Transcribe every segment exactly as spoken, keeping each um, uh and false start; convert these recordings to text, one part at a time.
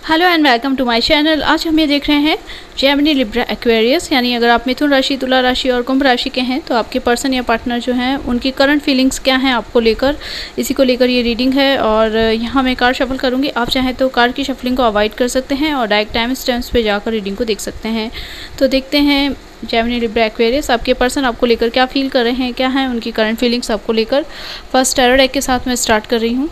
Hello and welcome to my channel. आज हम ये देख रहे हैं जेमिनी लिब्रा एक्वेरियस, यानी अगर आप मिथुन राशि, तुला राशि और कुंभ राशि के हैं तो आपके पर्सन या पार्टनर जो हैं उनकी करंट फीलिंग्स क्या हैं आपको लेकर, इसी को लेकर ये रीडिंग है। और यहाँ मैं कार्ड शफल करूँगी, आप चाहें तो कार्ड की शफलिंग को अवॉइड कर सकते हैं और डायरेक्ट टाइम स्टैम्प्स पे जाकर रीडिंग को देख सकते हैं। तो देखते हैं जेमिनी लिब्रा एक्वेरियस आपके पर्सन आपको लेकर क्या फील कर रहे हैं, क्या हैं उनकी करंट फीलिंग्स आपको लेकर। फर्स्ट टैरो डेक के साथ मैं स्टार्ट कर रही हूँ।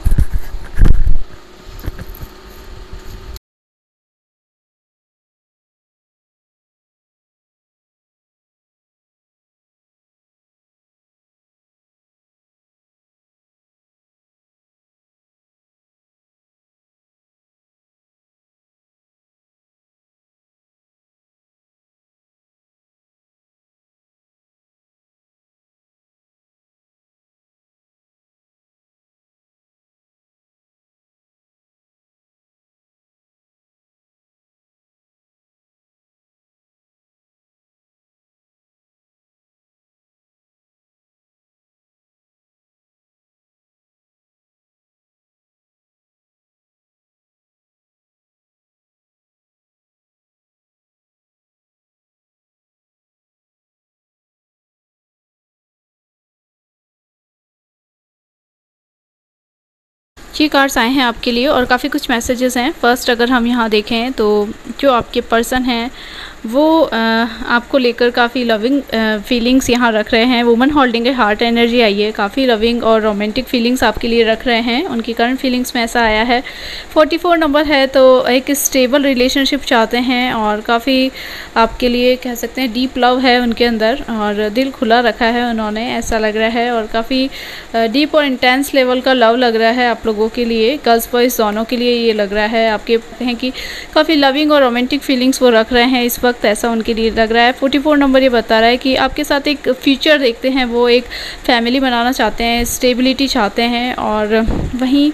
ये कार्ड्स आए हैं आपके लिए और काफ़ी कुछ मैसेजेस हैं। फर्स्ट अगर हम यहाँ देखें तो जो आपके पर्सन हैं वो आ, आपको लेकर काफ़ी लविंग फीलिंग्स यहाँ रख रहे हैं। Woman holding a heart energy आई है, काफ़ी लविंग और रोमांटिक फीलिंग्स आपके लिए रख रहे हैं। उनकी करंट फीलिंग्स में ऐसा आया है। फोर्टी फोर नंबर है तो एक स्टेबल रिलेशनशिप चाहते हैं और काफ़ी आपके लिए कह सकते हैं डीप लव है उनके अंदर और दिल खुला रखा है उन्होंने, ऐसा लग रहा है। और काफ़ी डीप और इंटेंस लेवल का लव लग रहा है आप लोगों के लिए, गर्ल्स बॉयज़ दोनों के लिए ये लग रहा है। आपके हैं कि काफ़ी लविंग और रोमांटिक फीलिंग्स वो रख रहे हैं इस वक्त, ऐसा उनके लिए लग रहा है। फोर्टी फोर नंबर ये बता रहा है कि आपके साथ एक फ्यूचर देखते हैं, वो एक फैमिली बनाना चाहते हैं, स्टेबिलिटी चाहते हैं। और वहीं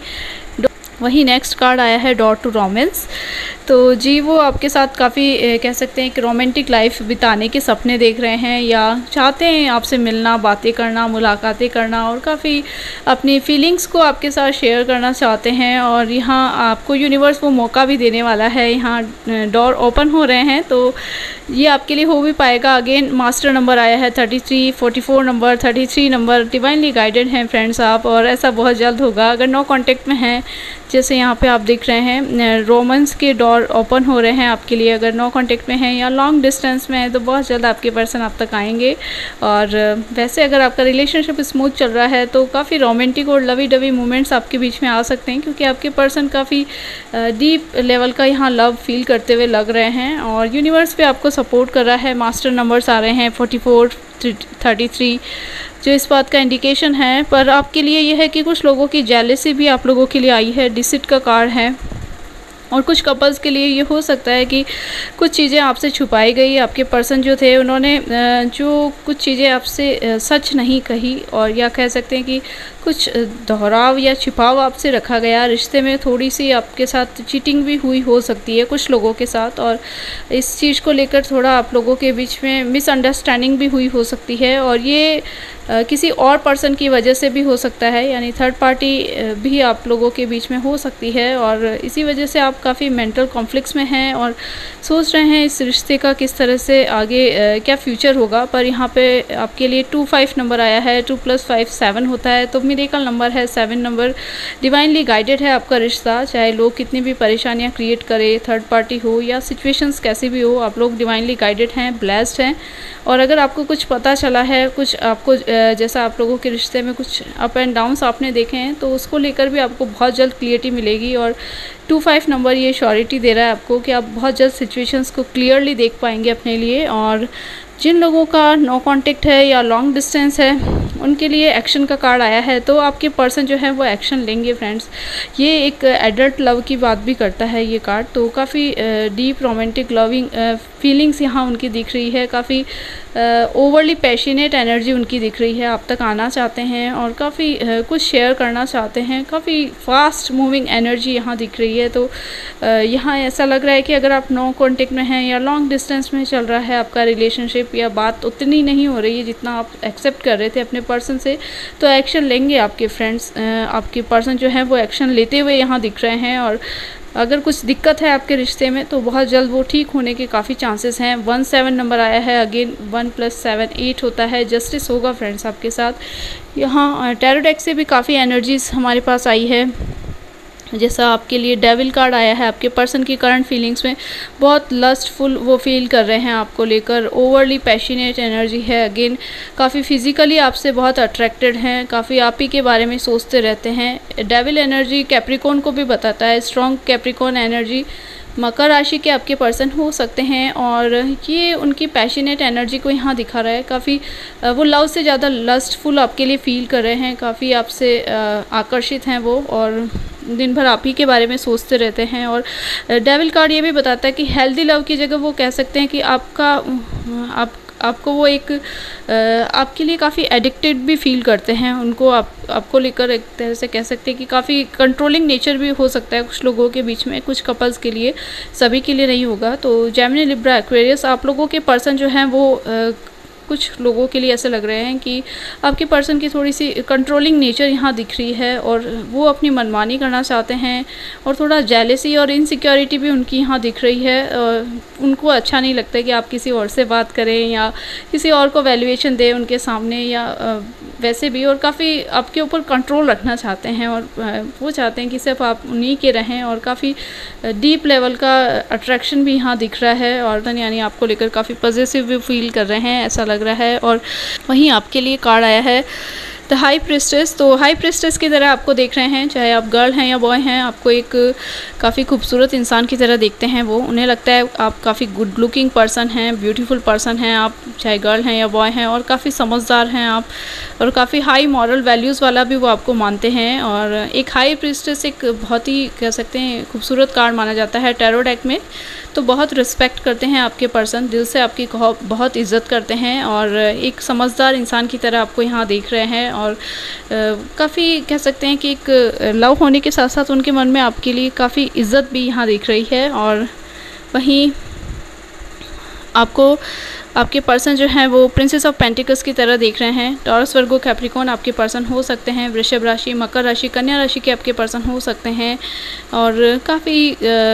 वहीं नेक्स्ट कार्ड आया है डॉट टू रोमांस। तो जी वो आपके साथ काफ़ी कह सकते हैं कि रोमांटिक लाइफ बिताने के सपने देख रहे हैं या चाहते हैं आपसे मिलना, बातें करना, मुलाकातें करना और काफ़ी अपनी फीलिंग्स को आपके साथ शेयर करना चाहते हैं। और यहाँ आपको यूनिवर्स वो मौका भी देने वाला है, यहाँ डोर ओपन हो रहे हैं तो ये आपके लिए हो भी पाएगा। अगेन मास्टर नंबर आया है thirty three, forty four number, thirty three number, divinely guided हैं फ्रेंड्स आप, और ऐसा बहुत जल्द होगा। अगर नो कांटेक्ट में हैं, जैसे यहाँ पे आप देख रहे हैं रोमांस के डोर ओपन हो रहे हैं आपके लिए, अगर नो कांटेक्ट में हैं या लॉन्ग डिस्टेंस में है तो बहुत जल्द आपके पर्सन आप तक आएंगे। और वैसे अगर आपका रिलेशनशिप स्मूथ चल रहा है तो काफ़ी रोमांटिक और लवी डवी मोमेंट्स आपके बीच में आ सकते हैं, क्योंकि आपके पर्सन काफ़ी डीप लेवल का यहाँ लव फील करते हुए लग रहे हैं और यूनिवर्स पे आपको सपोर्ट कर रहा है। मास्टर नंबर्स आ रहे हैं फोर्टी फोर, थर्टी थ्री, जो इस बात का इंडिकेशन है। पर आपके लिए यह है कि कुछ लोगों की जेलसी भी आप लोगों के लिए आई है, डिसिट का कार्ड है। और कुछ कपल्स के लिए ये हो सकता है कि कुछ चीज़ें आपसे छुपाई गई, आपके पर्सन जो थे उन्होंने जो कुछ चीज़ें आपसे सच नहीं कही, और या कह सकते हैं कि कुछ दोहराव या छिपाव आपसे रखा गया। रिश्ते में थोड़ी सी आपके साथ चीटिंग भी हुई हो सकती है कुछ लोगों के साथ, और इस चीज़ को लेकर थोड़ा आप लोगों के बीच में मिसअंडरस्टैंडिंग भी हुई हो सकती है। और ये किसी और पर्सन की वजह से भी हो सकता है, यानी थर्ड पार्टी भी आप लोगों के बीच में हो सकती है। और इसी वजह से आप काफ़ी मेंटल कॉन्फ्लिक्ट्स में हैं और सोच रहे हैं इस रिश्ते का किस तरह से आगे क्या फ्यूचर होगा। पर यहाँ पे आपके लिए टू फाइव नंबर आया है, टू प्लस फाइव सेवन होता है, तो मिरेकल नंबर है सेवन नंबर। डिवाइनली गाइडेड है आपका रिश्ता, चाहे लोग कितनी भी परेशानियाँ क्रिएट करे, थर्ड पार्टी हो या सिचुएशंस कैसी भी हो, आप लोग डिवाइनली गाइडेड हैं, ब्लेस्ड हैं। और अगर आपको कुछ पता चला है, कुछ आपको जैसा आप लोगों के रिश्ते में कुछ अप एंड डाउन्स आपने देखे हैं, तो उसको लेकर भी आपको बहुत जल्द क्लियरिटी मिलेगी। और टू फाइव नंबर ये श्योरिटी दे रहा है आपको कि आप बहुत जल्द सिचुएशंस को क्लियरली देख पाएंगे अपने लिए। और जिन लोगों का नो कांटेक्ट है या लॉन्ग डिस्टेंस है उनके लिए एक्शन का कार्ड आया है, तो आपके पर्सन जो है वो एक्शन लेंगे फ्रेंड्स। ये एक एडल्ट लव की बात भी करता है ये कार्ड, तो काफ़ी डीप रोमांटिक लविंग फीलिंग्स यहाँ उनकी दिख रही है, काफ़ी ओवरली पैशनेट एनर्जी उनकी दिख रही है, आप तक आना चाहते हैं और काफ़ी uh, कुछ शेयर करना चाहते हैं, काफ़ी फास्ट मूविंग एनर्जी यहाँ दिख रही है। तो uh, यहाँ ऐसा लग रहा है कि अगर आप नो कांटेक्ट में हैं या लॉन्ग डिस्टेंस में चल रहा है आपका रिलेशनशिप, या बात उतनी नहीं हो रही है जितना आप एक्सेप्ट कर रहे थे अपने पर्सन से, तो एक्शन लेंगे आपके फ्रेंड्स। आपके पर्सन जो है वो एक्शन लेते हुए यहाँ दिख रहे हैं और अगर कुछ दिक्कत है आपके रिश्ते में तो बहुत जल्द वो ठीक होने के काफ़ी चांसेस हैं। वन सेवन नंबर आया है, again one plus seven eight होता है, जस्टिस होगा फ्रेंड्स आपके साथ। यहाँ टैरो डेक से भी काफ़ी एनर्जीज़ हमारे पास आई है। जैसा आपके लिए डेविल कार्ड आया है, आपके पर्सन की करंट फीलिंग्स में बहुत लस्टफुल वो फील कर रहे हैं आपको लेकर, ओवरली पैशनेट एनर्जी है। अगेन काफ़ी फिजिकली आपसे बहुत अट्रैक्टेड हैं, काफ़ी आप ही के बारे में सोचते रहते हैं। डेविल एनर्जी कैप्रिकॉर्न को भी बताता है, स्ट्रॉन्ग कैप्रिकॉर्न एनर्जी मकर राशि के आपके पर्सन हो सकते हैं, और ये उनकी पैशनेट एनर्जी को यहाँ दिखा रहा है। काफ़ी वो लव से ज़्यादा लस्टफुल आपके लिए फील कर रहे हैं, काफ़ी आपसे आकर्षित हैं वो, और दिन भर आप ही के बारे में सोचते रहते हैं। और डेविल कार्ड ये भी बताता है कि हेल्दी लव की जगह वो कह सकते हैं कि आपका आप आपको वो एक आपके लिए काफ़ी एडिक्टेड भी फील करते हैं, उनको आप आपको लेकर एक तरह से कह सकते हैं कि काफ़ी कंट्रोलिंग नेचर भी हो सकता है कुछ लोगों के बीच में, कुछ कपल्स के लिए, सभी के लिए नहीं होगा। तो जेमिनी, लिब्रा, एक्वेरियस आप लोगों के पर्सन जो हैं वो आ, कुछ लोगों के लिए ऐसे लग रहे हैं कि आपके पर्सन की थोड़ी सी कंट्रोलिंग नेचर यहाँ दिख रही है, और वो अपनी मनमानी करना चाहते हैं, और थोड़ा जेलेसी और इनसिक्योरिटी भी उनकी यहाँ दिख रही है। उनको अच्छा नहीं लगता कि आप किसी और से बात करें या किसी और को वैल्यूएशन दें उनके सामने, या वैसे भी, और काफ़ी आपके ऊपर कंट्रोल रखना चाहते हैं, और वो चाहते हैं कि सिर्फ आप उन्हीं के रहें, और काफ़ी डीप लेवल का अट्रैक्शन भी यहाँ दिख रहा है। और यानी आपको लेकर काफ़ी पॉजिटिव भी फील कर रहे हैं ऐसा लग रहा है। और वहीं आपके लिए कार्ड आया है द हाई प्रिस्टेस। तो हाई प्रिस्टेस की तरह आपको देख रहे हैं, चाहे आप गर्ल हैं या बॉय हैं, आपको एक काफ़ी खूबसूरत इंसान की तरह देखते हैं वो। उन्हें लगता है आप काफ़ी गुड लुकिंग पर्सन हैं, ब्यूटीफुल पर्सन हैं आप, चाहे गर्ल हैं या बॉय हैं, और काफ़ी समझदार हैं आप, और काफ़ी हाई मॉरल वैल्यूज़ वाला भी वो आपको मानते हैं। और एक हाई प्रिस्टेस एक बहुत ही कह सकते हैं खूबसूरत कार्ड माना जाता है टैरो डेक में। तो बहुत रिस्पेक्ट करते हैं आपके पर्सन, दिल से आपकी बहुत इज़्ज़त करते हैं, और एक समझदार इंसान की तरह आपको यहाँ देख रहे हैं। और काफ़ी कह सकते हैं कि एक लव होने के साथ साथ उनके मन में आपके लिए काफ़ी इज़्ज़त भी यहाँ दिख रही है। और वहीं आपको आपके पर्सन जो हैं वो प्रिंसेस ऑफ पेंटिकल्स की तरह देख रहे हैं। टॉरस, वर्गो, कैप्रिकॉर्न आपके पर्सन हो सकते हैं, वृषभ राशि, मकर राशि, कन्या राशि के आपके पर्सन हो सकते हैं, और काफ़ी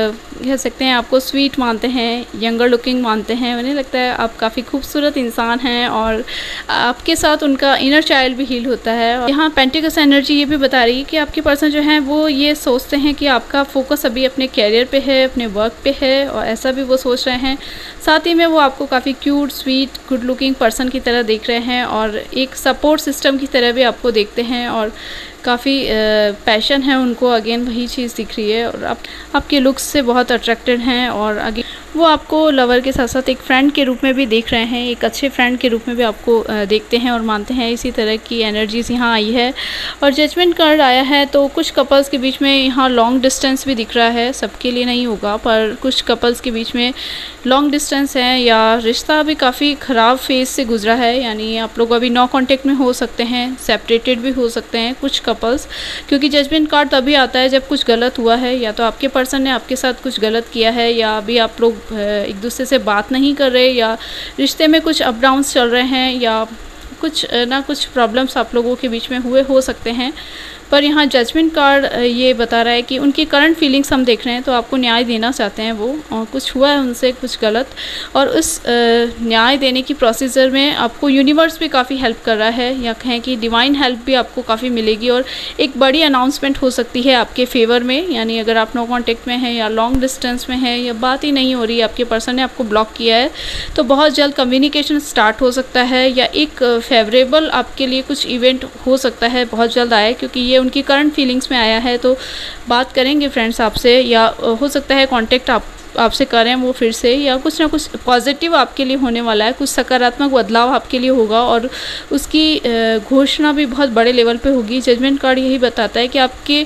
कह सकते हैं आपको स्वीट मानते हैं, यंगर लुकिंग मानते हैं। उन्हें लगता है आप काफ़ी खूबसूरत इंसान हैं, और आपके साथ उनका इनर चाइल्ड भी हील होता है। और यहाँ पेंटिकल्स एनर्जी ये भी बता रही है कि आपके पर्सन जो हैं वो ये सोचते हैं कि आपका फोकस अभी अपने कैरियर पे है, अपने वर्क पे है, और ऐसा भी वो सोच रहे हैं। साथ ही में वो आपको काफ़ी cute, sweet, good looking person की तरह देख रहे हैं, और एक सपोर्ट सिस्टम की तरह भी आपको देखते हैं, और काफ़ी पैशन है उनको, अगेन वही चीज़ दिख रही है। और आप आपके लुक्स से बहुत अट्रैक्टेड हैं, और अगेन वो आपको लवर के साथ साथ एक फ्रेंड के रूप में भी देख रहे हैं, एक अच्छे फ्रेंड के रूप में भी आपको देखते हैं और मानते हैं। इसी तरह की एनर्जीज़ यहाँ आई है। और जजमेंट कार्ड आया है, तो कुछ कपल्स के बीच में यहाँ लॉन्ग डिस्टेंस भी दिख रहा है, सबके लिए नहीं होगा, पर कुछ कपल्स के बीच में लॉन्ग डिस्टेंस है, या रिश्ता अभी काफ़ी ख़राब फेज़ से गुजरा है, यानी आप लोग अभी नो कॉन्टेक्ट में हो सकते हैं, सेपरेटेड भी हो सकते हैं कुछ कपल्स, क्योंकि जजमेंट कार्ड तभी आता है जब कुछ गलत हुआ है, या तो आपके पर्सन ने आपके साथ कुछ गलत किया है, या अभी आप लोग एक दूसरे से बात नहीं कर रहे, या रिश्ते में कुछ अप डाउन्स चल रहे हैं, या कुछ ना कुछ प्रॉब्लम्स आप लोगों के बीच में हुए हो सकते हैं। पर यहाँ जजमेंट कार्ड ये बता रहा है कि उनकी करंट फीलिंग्स हम देख रहे हैं, तो आपको न्याय देना चाहते हैं वो, और कुछ हुआ है उनसे कुछ गलत, और उस न्याय देने की प्रोसीजर में आपको यूनिवर्स भी काफ़ी हेल्प कर रहा है, या कहें कि डिवाइन हेल्प भी आपको काफ़ी मिलेगी, और एक बड़ी अनाउंसमेंट हो सकती है आपके फेवर में। यानी अगर आप नो कॉन्टेक्ट में हैं, या लॉन्ग डिस्टेंस में हैं, या बात ही नहीं हो रही, आपके पर्सन ने आपको ब्लॉक किया है, तो बहुत जल्द कम्युनिकेशन स्टार्ट हो सकता है, या एक फेवरेबल आपके लिए कुछ इवेंट हो सकता है बहुत जल्द आए, क्योंकि ये उनकी करंट फीलिंग्स में आया है। तो बात करेंगे फ्रेंड्स आपसे, या हो सकता है कांटेक्ट आप आपसे करें वो फिर से, या कुछ ना कुछ पॉजिटिव आपके लिए होने वाला है, कुछ सकारात्मक बदलाव आपके लिए होगा, और उसकी घोषणा भी बहुत बड़े लेवल पे होगी। जजमेंट कार्ड यही बताता है कि आपके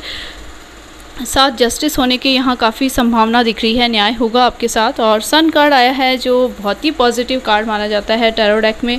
साथ जस्टिस होने की यहाँ काफ़ी संभावना दिख रही है, न्याय होगा आपके साथ। और सन कार्ड आया है, जो बहुत ही पॉजिटिव कार्ड माना जाता है टैरो डेक में।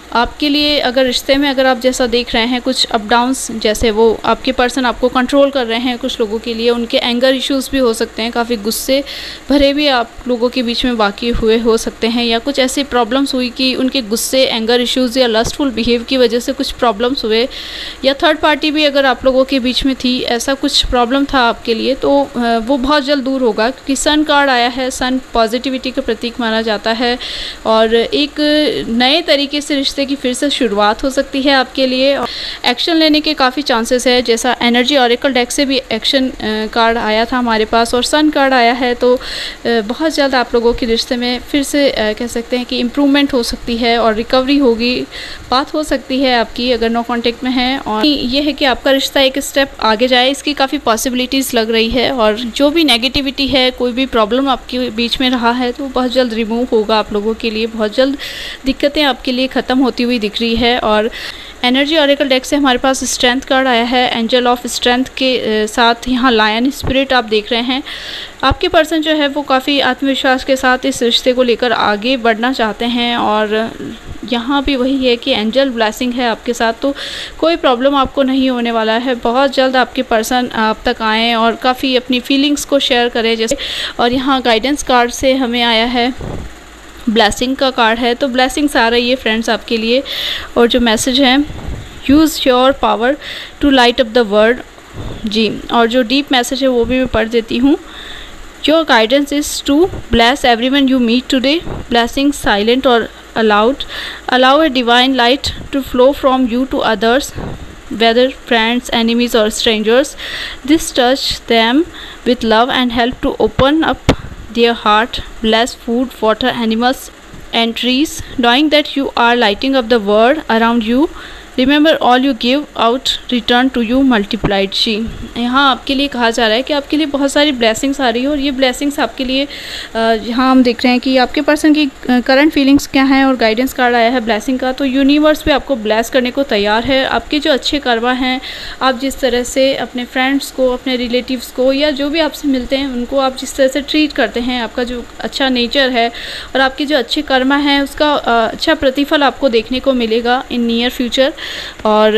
आपके लिए अगर रिश्ते में अगर आप जैसा देख रहे हैं कुछ अप डाउन्स, जैसे वो आपके पर्सन आपको कंट्रोल कर रहे हैं, कुछ लोगों के लिए उनके एंगर इश्यूज़ भी हो सकते हैं, काफ़ी गुस्से भरे भी आप लोगों के बीच में वाक़ई हुए हो सकते हैं, या कुछ ऐसी प्रॉब्लम्स हुई कि उनके गुस्से, एंगर इश्यूज़ या लस्टफुल बिहेव की वजह से कुछ प्रॉब्लम्स हुए, या थर्ड पार्टी भी अगर आप लोगों के बीच में थी, ऐसा कुछ प्रॉब्लम था आपके लिए, तो वो बहुत जल्द दूर होगा, क्योंकि सन कार्ड आया है। सन पॉजिटिविटी का प्रतीक माना जाता है और एक नए तरीके से रिश्ते की फिर से शुरुआत हो सकती है आपके लिए। एक्शन लेने के काफ़ी चांसेस है, जैसा एनर्जी ऑरेकल डेक से भी एक्शन कार्ड आया था हमारे पास और सन कार्ड आया है, तो बहुत जल्द आप लोगों के रिश्ते में फिर से कह सकते हैं कि इम्प्रूवमेंट हो सकती है और रिकवरी होगी, बात हो सकती है आपकी अगर नो कॉन्टेक्ट में है। और ये है कि आपका रिश्ता एक स्टेप आगे जाए, इसकी काफ़ी पॉसिबिलिटीज़ लग रही है, और जो भी नेगेटिविटी है, कोई भी प्रॉब्लम आपके बीच में रहा है, तो बहुत जल्द रिमूव होगा आप लोगों के लिए, बहुत जल्द दिक्कतें आपके लिए ख़त्म होती हुई दिख रही है। और एनर्जी ऑरेकल डेक से हमारे पास स्ट्रेंथ कार्ड आया है, एंजल ऑफ स्ट्रेंथ के साथ यहाँ लायन स्पिरिट आप देख रहे हैं। आपके पर्सन जो है वो काफ़ी आत्मविश्वास के साथ इस रिश्ते को लेकर आगे बढ़ना चाहते हैं, और यहाँ भी वही है कि एंजल ब्लेसिंग है आपके साथ, तो कोई प्रॉब्लम आपको नहीं होने वाला है। बहुत जल्द आपके पर्सन आप तक आएँ और काफ़ी अपनी फीलिंग्स को शेयर करें जैसे। और यहाँ गाइडेंस कार्ड से हमें आया है, ब्लेसिंग का कार्ड है, तो ब्लेसिंग्स आ रही है फ्रेंड्स आपके लिए। और जो मैसेज है, use your power to light up the world जी। और जो डीप मैसेज है वो भी मैं पढ़ देती हूँ। Your guidance is to bless everyone you meet today, blessing silent और aloud, allow a divine light to flow from you to others, whether friends, enemies or strangers. This touch them with love and help to open up their heart. Bless food, water, animals and trees, knowing that you are lighting up the world around you. Remember all you give out return to you multiplied जी। यहाँ आपके लिए कहा जा रहा है कि आपके लिए बहुत सारी ब्लेसिंग्स आ रही है, और ये ब्लेसिंग्स आपके लिए यहाँ हम देख रहे हैं कि आपके पर्सन की करंट फीलिंग्स क्या हैं, और गाइडेंस कार्ड आया है ब्लेसिंग का, तो यूनिवर्स भी आपको ब्लेस करने को तैयार है। आपके जो अच्छे कर्मा हैं, आप जिस तरह से अपने फ्रेंड्स को, अपने रिलेटिव्स को, या जो भी आपसे मिलते हैं उनको आप जिस तरह से ट्रीट करते हैं, आपका जो अच्छा नेचर है और आपके जो अच्छे कर्मा हैं, उसका अच्छा प्रतिफल आपको देखने को मिलेगा इन नियर फ्यूचर। और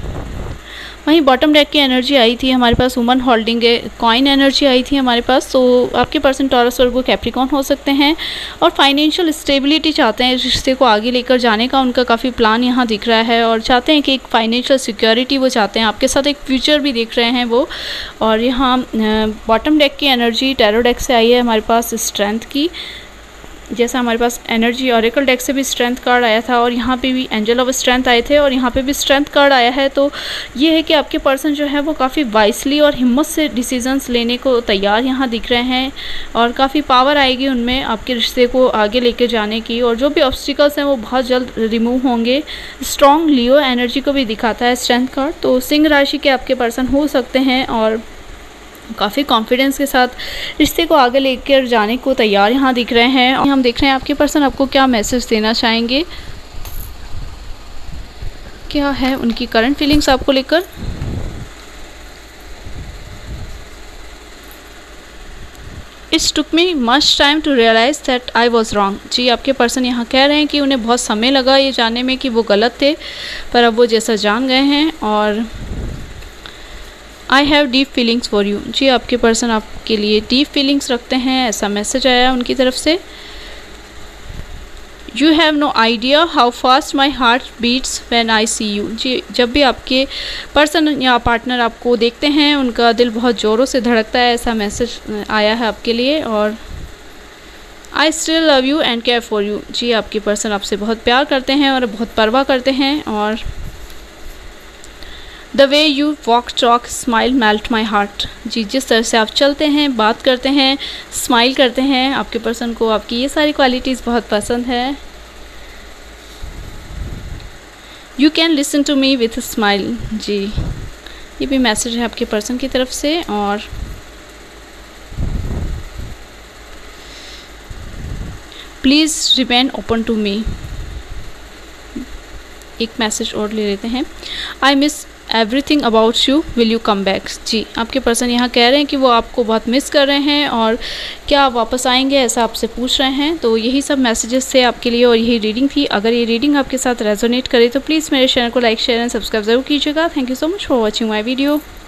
वहीं बॉटम डेक की एनर्जी आई थी हमारे पास, woman holding a coin energy आई थी हमारे पास, तो आपके पर्सन टॉरस वर्गो कैप्रिकॉन हो सकते हैं और फाइनेंशियल स्टेबिलिटी चाहते हैं, रिश्ते को आगे लेकर जाने का उनका काफ़ी प्लान यहाँ दिख रहा है, और चाहते हैं कि एक फाइनेंशियल सिक्योरिटी वो चाहते हैं, आपके साथ एक फ्यूचर भी देख रहे हैं वो। और यहाँ बॉटम डेक की एनर्जी टैरो डेक से आई है हमारे पास स्ट्रेंथ की, जैसा हमारे पास एनर्जी ऑरेकल डेक से भी स्ट्रेंथ कार्ड आया था, और यहाँ पे भी एंजल ऑफ स्ट्रेंथ आए थे, और यहाँ पे भी स्ट्रेंथ कार्ड आया है। तो ये है कि आपके पर्सन जो है वो काफ़ी वाइसली और हिम्मत से डिसीजंस लेने को तैयार यहाँ दिख रहे हैं, और काफ़ी पावर आएगी उनमें आपके रिश्ते को आगे लेके जाने की, और जो भी ऑब्स्टिकल्स हैं वो बहुत जल्द रिमूव होंगे। स्ट्रॉन्ग लियो एनर्जी को भी दिखाता है स्ट्रेंथ कार्ड, तो सिंह राशि के आपके पर्सन हो सकते हैं और काफ़ी कॉन्फिडेंस के साथ रिश्ते को आगे लेकर जाने को तैयार यहाँ दिख रहे हैं। और हम देख रहे हैं आपके पर्सन आपको क्या मैसेज देना चाहेंगे, क्या है उनकी करंट फीलिंग्स आपको लेकर। It's took me much time to realise that I was wrong जी। आपके पर्सन यहाँ कह रहे हैं कि उन्हें बहुत समय लगा ये जानने में कि वो गलत थे, पर अब वो जैसा जान गए हैं। और I have deep feelings for you जी, आपके पर्सन आपके लिए डीप फीलिंग्स रखते हैं, ऐसा मैसेज आया उनकी तरफ से। You have no idea how fast my heart beats when I see you जी। जब भी आपके पर्सन या पार्टनर आपको देखते हैं उनका दिल बहुत ज़ोरों से धड़कता है, ऐसा मैसेज आया है आपके लिए। और I still love you and care for you जी, आपके पर्सन आपसे बहुत प्यार करते हैं और बहुत परवाह करते हैं। और the way you walk talk smile melt my heart जी, जिस तरह से आप चलते हैं, बात करते हैं, स्माइल करते हैं, आपके पर्सन को आपकी ये सारी क्वालिटीज़ बहुत पसंद है। You can listen to me with smile जी, ये भी मैसेज है आपके पर्सन की तरफ से। और please remain open to me, एक मैसेज और ले लेते हैं। I miss everything about you, will you come back. जी, आपके पर्सन यहाँ कह रहे हैं कि वो आपको बहुत मिस कर रहे हैं और क्या आप वापस आएंगे, ऐसा आपसे पूछ रहे हैं। तो यही सब मैसेजेस थे आपके लिए और यही रीडिंग थी। अगर ये रीडिंग आपके साथ रेजोनेट करे तो प्लीज़ मेरे चैनल को लाइक शेयर एंड सब्सक्राइब जरूर कीजिएगा। Thank you so much for watching my video.